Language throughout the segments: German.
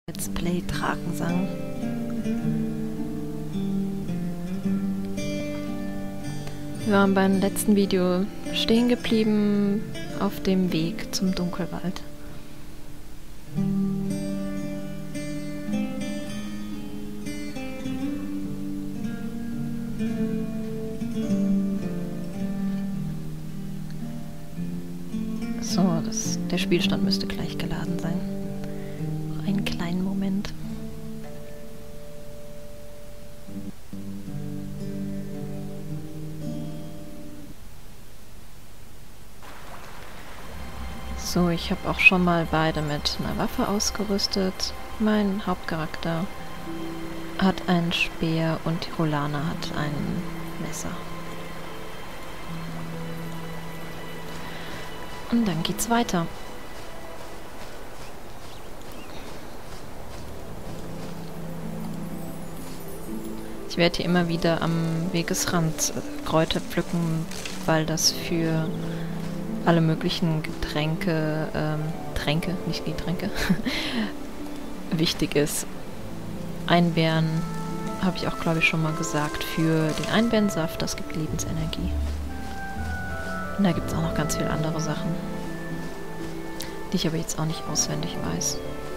Let's Play Drakensang. Wir waren beim letzten Video stehen geblieben auf dem Weg zum Dunkelwald. So, der Spielstand müsste gleich geladen sein. Noch einen kleinen Moment. So, ich habe auch schon mal beide mit einer Waffe ausgerüstet. Mein Hauptcharakter hat einen Speer und die Rolana hat ein Messer. Und dann geht's weiter. Ich werde hier immer wieder am Wegesrand Kräuter pflücken, weil das für alle möglichen Tränke, nicht Getränke, wichtig ist. Einbeeren, habe ich auch, glaube ich, schon mal gesagt, für den Einbeerensaft, das gibt Lebensenergie. Und da gibt es auch noch ganz viele andere Sachen, die ich aber jetzt auch nicht auswendig weiß.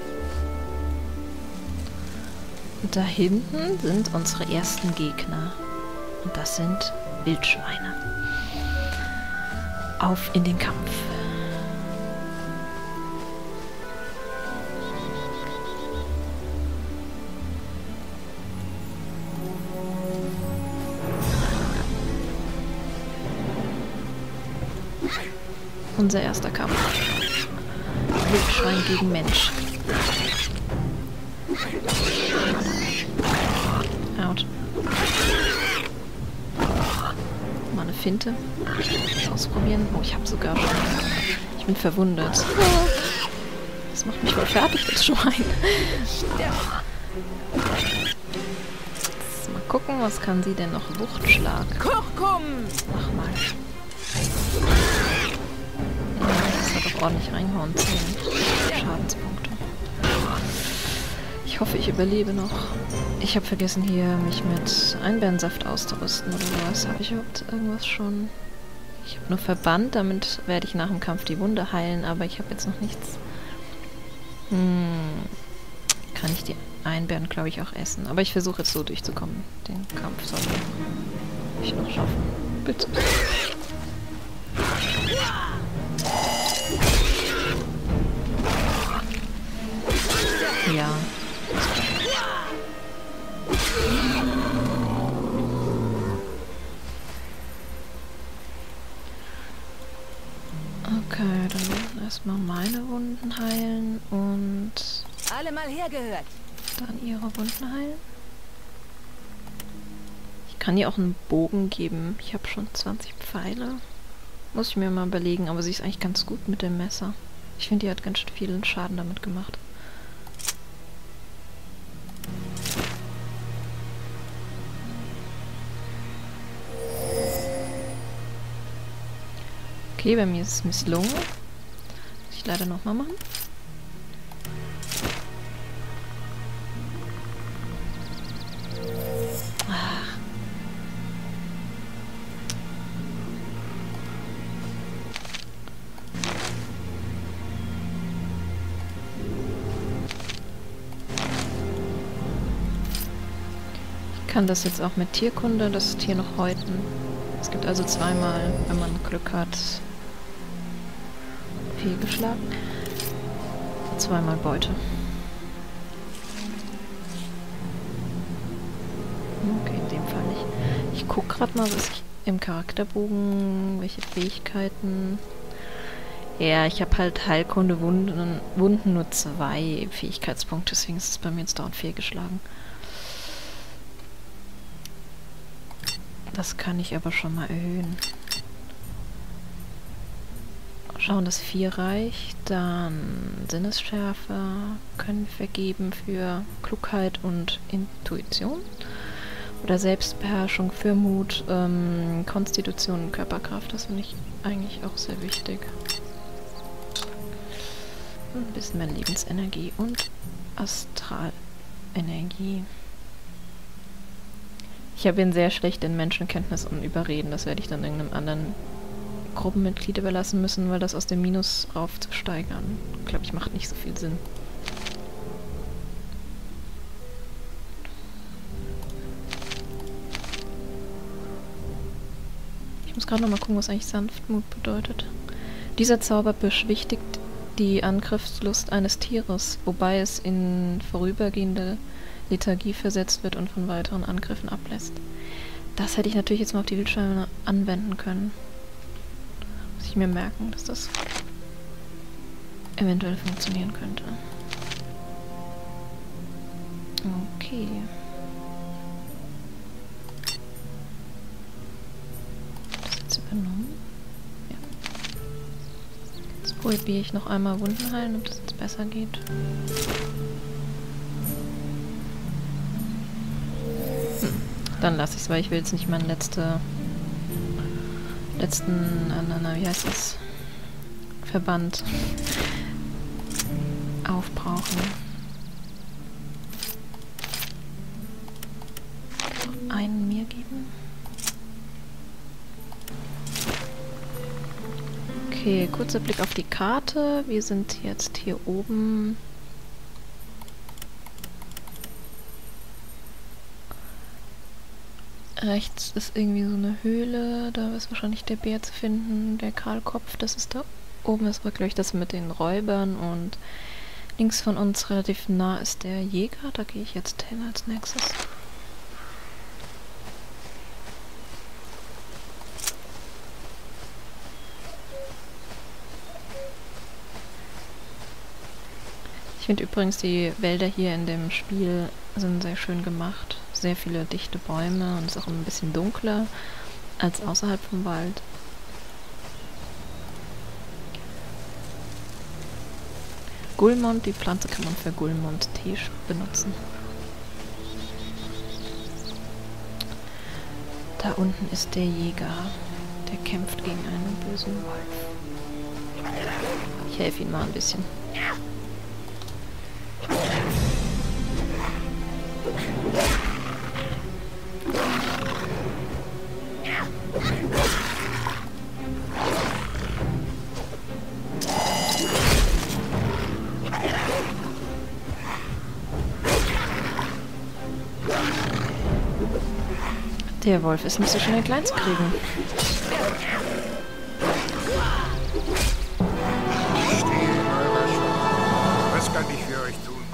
Und da hinten sind unsere ersten Gegner. Und das sind Wildschweine. Auf in den Kampf. Unser erster Kampf. Wildschwein gegen Mensch. Out. Mal eine Finte. Ausprobieren. Oh, ich habe sogar schon. Ich bin verwundet. Das macht mich voll fertig, das Schwein. Jetzt mal gucken, was kann sie denn noch? Wuchtschlag. Mach mal. Das hat doch ordentlich reingehauen. 10 Schadenspunkte. Ich hoffe, ich überlebe noch. Ich habe vergessen, hier mich mit Einbeerensaft auszurüsten oder was. Habe ich überhaupt irgendwas schon? Ich habe nur Verband, damit werde ich nach dem Kampf die Wunde heilen, aber ich habe jetzt noch nichts. Kann ich die Einbeeren, glaube ich, auch essen. Aber ich versuche jetzt so durchzukommen. Den Kampf soll ich noch schaffen. Bitte. Ja. Okay, dann erstmal meine Wunden heilen und alle mal hergehört. dann ihre Wunden heilen. Ich kann ihr auch einen Bogen geben. Ich habe schon 20 Pfeile. Muss ich mir mal überlegen, aber sie ist eigentlich ganz gut mit dem Messer. Ich finde, die hat ganz schön viel Schaden damit gemacht. Okay, bei mir ist es misslungen. Muss ich leider nochmal machen. Ach. Ich kann das jetzt auch mit Tierkunde, das Tier noch häuten. Es gibt also zweimal, wenn man Glück hat, fehlgeschlagen. Zweimal Beute. Okay, in dem Fall nicht. Ich gucke gerade mal, was ich im Charakterbogen, welche Fähigkeiten. Ja, ich habe halt Heilkunde Wunden nur 2 Fähigkeitspunkte, deswegen ist es bei mir jetzt dauernd fehlgeschlagen. Das kann ich aber schon mal erhöhen. Schauen, dass 4 reicht. Dann Sinnesschärfe können wir vergeben für Klugheit und Intuition. Oder Selbstbeherrschung für Mut, Konstitution und Körperkraft. Das finde ich eigentlich auch sehr wichtig. Ein bisschen mehr Lebensenergie und Astralenergie. Ich habe ihn sehr schlecht in Menschenkenntnis und Überreden. Das werde ich dann irgendeinem anderen Gruppenmitglied überlassen müssen, weil das aus dem Minus raufzusteigern, glaube ich, macht nicht so viel Sinn. Ich muss gerade noch mal gucken, was eigentlich Sanftmut bedeutet. Dieser Zauber beschwichtigt die Angriffslust eines Tieres, wobei es in vorübergehende Lethargie versetzt wird und von weiteren Angriffen ablässt. Das hätte ich natürlich jetzt mal auf die Wildschweine anwenden können. Muss ich mir merken, dass das eventuell funktionieren könnte. Okay. Das jetzt übernommen. Ja. Jetzt probiere ich noch einmal Wunden heilen, ob das jetzt besser geht. Dann lasse ich es, weil ich will jetzt nicht meinen letzten, wie heißt das? Verband aufbrauchen. Noch einen mir geben. Okay, kurzer Blick auf die Karte. Wir sind jetzt hier oben. Rechts ist irgendwie so eine Höhle, da ist wahrscheinlich der Bär zu finden, der Kahlkopf, das ist da oben, ist wirklich das mit den Räubern und links von uns relativ nah ist der Jäger, da gehe ich jetzt hin als nächstes. Ich finde übrigens, die Wälder hier in dem Spiel sind sehr schön gemacht. Sehr viele dichte Bäume und es ist auch ein bisschen dunkler als außerhalb vom Wald. Gulmond, die Pflanze kann man für Gulmond-Tee benutzen. Da unten ist der Jäger, der kämpft gegen einen bösen Wolf. Ich helfe ihm mal ein bisschen. Der Wolf ist nicht so schnell klein zu kriegen. Was kann ich für euch tun?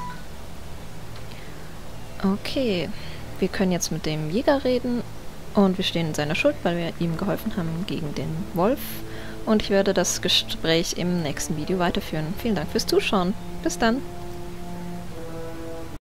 Okay, wir können jetzt mit dem Jäger reden und wir stehen in seiner Schuld, weil wir ihm geholfen haben gegen den Wolf. Und ich werde das Gespräch im nächsten Video weiterführen. Vielen Dank fürs Zuschauen. Bis dann.